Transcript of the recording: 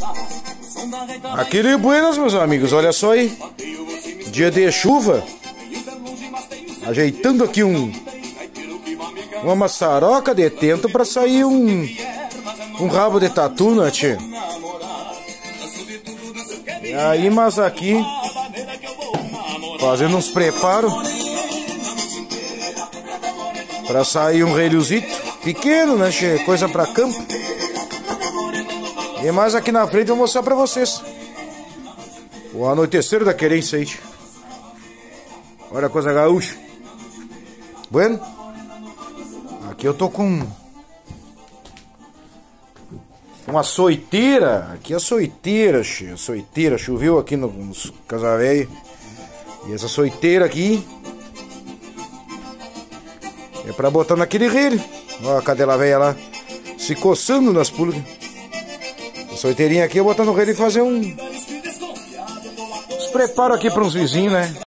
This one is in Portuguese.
Aquele buenas, meus amigos, olha só aí. Dia de chuva. Ajeitando aqui uma maçaroca de tento pra sair um rabo de tatu, né, tchê? E aí, mas aqui fazendo uns preparos pra sair um relhozito pequeno, né, tchê? Coisa pra campo. E mais aqui na frente eu vou mostrar pra vocês o anoitecer da querência aí. Olha a coisa gaúcha. Bueno, aqui eu tô com uma açoiteira. Aqui é açoiteira, açoiteira. Choveu aqui nos Casavéi. E essa açoiteira aqui é pra botar naquele relho. Ó a cadela velha lá se coçando nas pulgas. A açoiteirinha aqui eu botar no relho e fazer uns preparo aqui para uns vizinhos, né?